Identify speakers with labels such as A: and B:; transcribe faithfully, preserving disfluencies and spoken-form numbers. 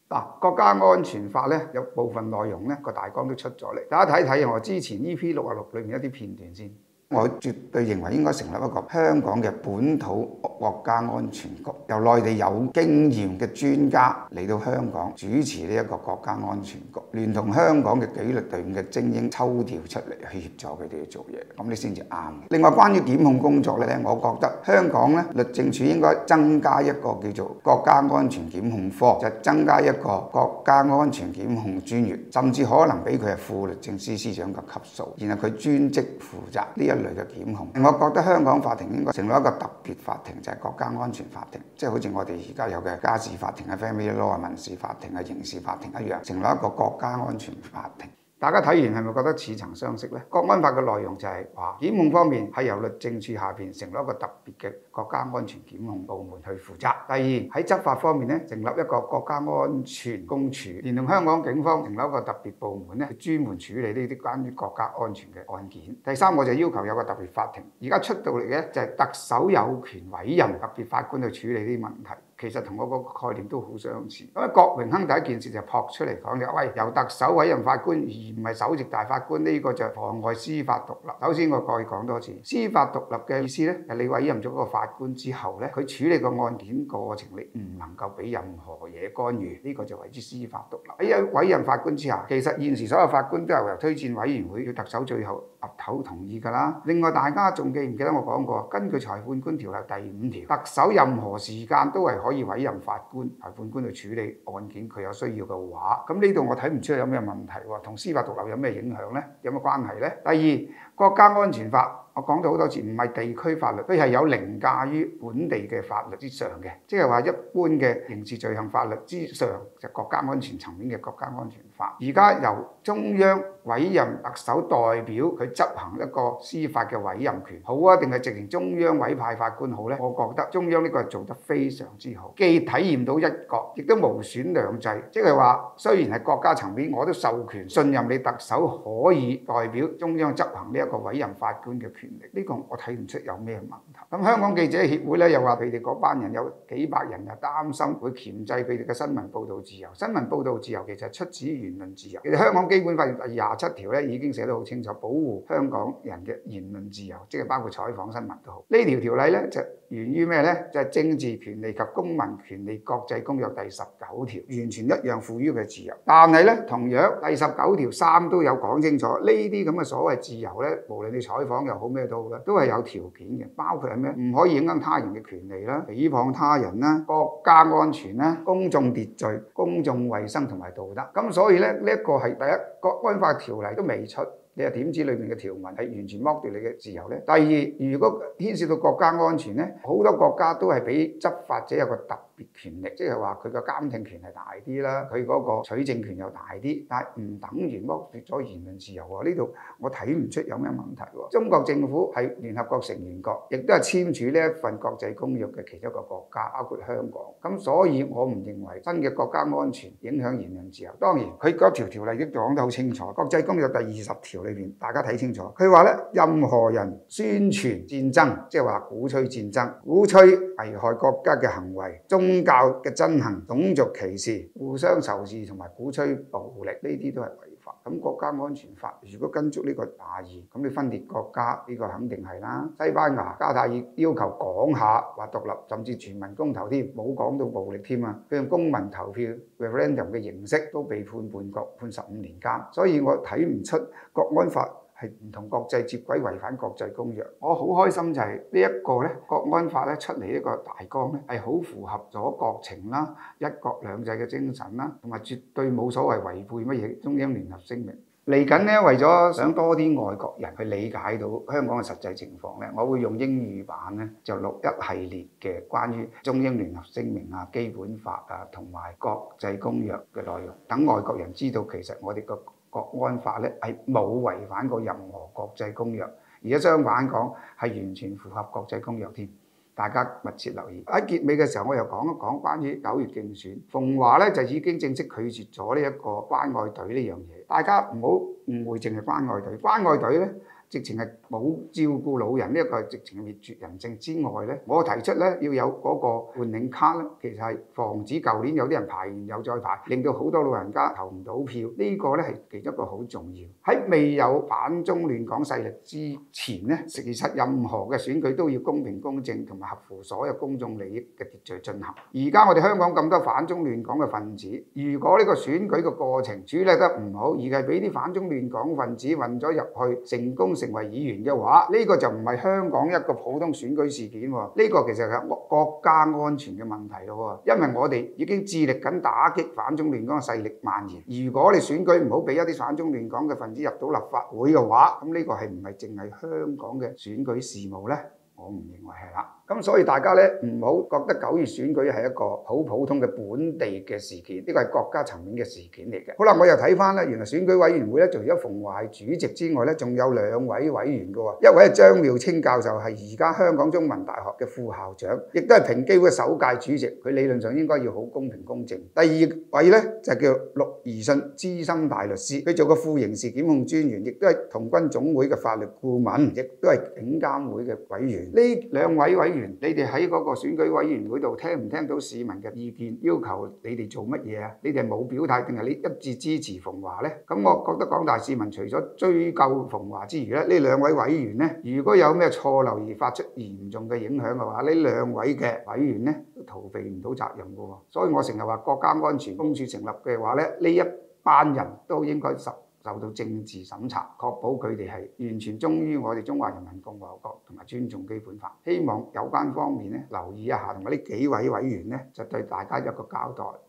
A: 嗱，國家安全法咧有部分內容咧個大綱都出咗嚟，大家睇睇我之前 E P 六十六裏面一啲片段先。我絕對認為應該成立一個香港嘅本土國家安全局，由內地有經驗嘅專家嚟到香港主持呢一個國家安全局，聯同香港嘅紀律隊伍嘅精英抽調出嚟去協助佢哋去做嘢，咁你先至啱。另外關於檢控工作咧，我覺得香港咧律政處應該增加一個叫做國家安全檢控科，就增加一個國家安全檢控專員，甚至可能俾佢係副律政司司長嘅級數，然後佢專職負責呢一類嘅檢控。我覺得香港法庭應該成立一個特別法庭，就係國家安全法庭，即係好似我哋而家有嘅家事法庭啊、family law 啊、民事法庭啊、刑事法庭一樣，成立一個國家安全法庭。大家睇完係咪覺得似曾相識呢？國安法嘅內容就係話檢控方面係由律政處下邊成立一個特別嘅國家安全檢控部門去負責。第二喺執法方面咧，成立一個國家安全公署，連同香港警方成立一個特別部門咧，專門處理呢啲關於國家安全嘅案件。第三，我就要求有個特別法庭。而家出到嚟嘅就係特首有權委任特別法官去處理呢啲問題。其實同我個概念都好相似。咁啊，郭榮鏗第一件事就撲出嚟講嘅，喂，由特首委任法官而唔係首席大法官，呢個就妨礙司法獨立。首先我再講多次，司法獨立嘅意思咧，係你委任咗個法官之後咧，佢處理個案件過程，你唔能夠俾任何嘢干預，呢個就為之司法獨立。喺委任法官之下，其實現時所有法官都係由推薦委員會要特首最後岌頭同意㗎啦。另外大家仲記唔記得我講過，根據裁判官條例第五條，特首任何時間都係可以委任法官、裁判官去處理案件，佢有需要嘅話，咁呢度我睇唔出有咩問題喎，同司法獨立有咩影響呢？有咩關係呢？第二，國家安全法。我講到好多次，唔係地區法律，佢係有凌駕於本地嘅法律之上嘅，即係話一般嘅刑事罪行法律之上，就國家安全層面嘅國家安全法。而家由中央委任特首代表佢執行一個司法嘅委任權，好啊，定係直情中央委派法官好呢？我覺得中央呢個係做得非常之好，既體驗到一國，亦都無損兩制。即係話雖然係國家層面，我都授權信任你特首可以代表中央執行呢一個委任法官嘅權。呢個我睇唔出有咩問題。咁香港記者協會咧又話佢哋嗰班人有幾百人又擔心會鉗制佢哋嘅新聞報導自由。新聞報導自由其實出自於言論自由。其實香港基本法第廿七條咧已經寫得好清楚，保護香港人嘅言論自由，即係包括採訪新聞都好。呢條條例咧就源於咩呢？就係、是、政治權利及公民權利國際公約第十九條，完全一樣賦予佢自由。但係咧，同樣第十九條三都有講清楚，呢啲咁嘅所謂自由咧，無論你採訪又好咩都好咧，都係有條件嘅，包括係咩？唔可以影響他人嘅權利啦，誹謗他人啦，國家安全啦，公眾秩序、公眾衛生同埋道德。咁所以咧，呢、這、一個係第一，國安法條例都未出。你又點知裏面嘅條文係完全剝奪你嘅自由呢？第二，如果牽涉到國家安全呢，好多國家都係俾執法者有個特別權力，即係話佢個監聽權係大啲啦，佢嗰個取證權又大啲，但係唔等於剝奪咗言論自由喎。呢度我睇唔出有咩問題喎。中國政府係聯合國成員國，亦都係簽署呢一份國際公約嘅其中一個國家，包括香港。咁所以我唔認為新嘅國家安全影響言論自由。當然，佢嗰條條例都講得好清楚，國際公約第二十條。裏面大家睇清楚，佢話咧，任何人宣傳戰爭，即係話鼓吹戰爭、鼓吹危害國家嘅行為、宗教嘅憎恨、種族歧視、互相仇視同埋鼓吹暴力，呢啲都係違法。咁國家安全法如果跟足呢個大義，咁你分裂國家呢個肯定係啦。西班牙加泰爾要求講下話獨立，甚至全民公投添，冇講到暴力添啊！佢用公民投票 referendum 嘅形式都被判叛國，判十五年監。所以我睇唔出國安法係唔同國際接軌，違反國際公約。我好開心就係呢一個咧，國安法咧出嚟一個大綱咧，係好符合咗國情啦、一國兩制嘅精神啦，同埋絕對冇所謂違背乜嘢中英聯合聲明。嚟緊咧，為咗想多啲外國人去理解到香港嘅實際情況咧，我會用英語版咧就錄一系列嘅關於中英聯合聲明啊、基本法啊同埋國際公約嘅內容，等外國人知道其實我哋個國安法咧係冇違反過任何國際公約，而家相反講係完全符合國際公約添。大家密切留意。喺結尾嘅時候，我又講一講關於九月競選，馮華咧就已經正式拒絕咗呢一個關愛隊呢樣嘢。大家唔好誤會，淨係關愛隊。關愛隊咧直情係冇照顧老人呢一個直情滅絕人性之外咧，我提出咧要有嗰個換領卡咧，其實係防止舊年有啲人排完又再排，令到好多老人家投唔到票。呢個咧係其中一個好重要。喺未有反中亂港勢力之前咧，其實任何嘅選舉都要公平公正同埋合乎所有公眾利益嘅秩序進行。而家我哋香港咁多反中亂港嘅分子，如果呢個選舉嘅過程處理得唔好，而係俾啲反中亂港分子混咗入去，成功成為議員嘅話，呢個就唔係香港一個普通選舉事件喎，呢個其實係國家安全嘅問題咯。因為我哋已經致力緊打擊反中亂港嘅勢力蔓延，如果你選舉唔好俾一啲反中亂港嘅分子入到立法會嘅話，咁呢個係唔係淨係香港嘅選舉事務呢？我唔認為係啦。咁所以大家咧唔好覺得九月選舉係一個好普通嘅本地嘅事件，呢個係國家層面嘅事件嚟嘅。好啦，我又睇翻咧，原來選舉委員會咧，除咗馮驊係主席之外咧，仲有兩位委員嘅喎，一位係張妙清教授，係而家香港中文大學嘅副校長，亦都係平機會首屆主席，佢理論上應該要好公平公正。第二位咧就叫陸怡信資深大律師，佢做過副刑事檢控專員，亦都係童軍總會嘅法律顧問，亦都係警監會嘅委員。呢兩位委員，你哋喺嗰個選舉委員會度聽唔聽到市民嘅意見，要求你哋做乜嘢啊？你哋冇表態定係你一致支持馮驊呢？咁我覺得廣大市民除咗追究馮驊之餘咧，呢兩位委員呢，如果有咩錯漏而發出嚴重嘅影響嘅話，呢兩位嘅委員呢都逃避唔到責任嘅喎。所以我成日話國家安全公署成立嘅話咧，呢一班人都應該受受到政治審查，確保佢哋係完全忠於我哋中華人民共和國同埋尊重基本法。希望有關方面咧留意一下，同埋呢幾位委員咧就對大家一個交代。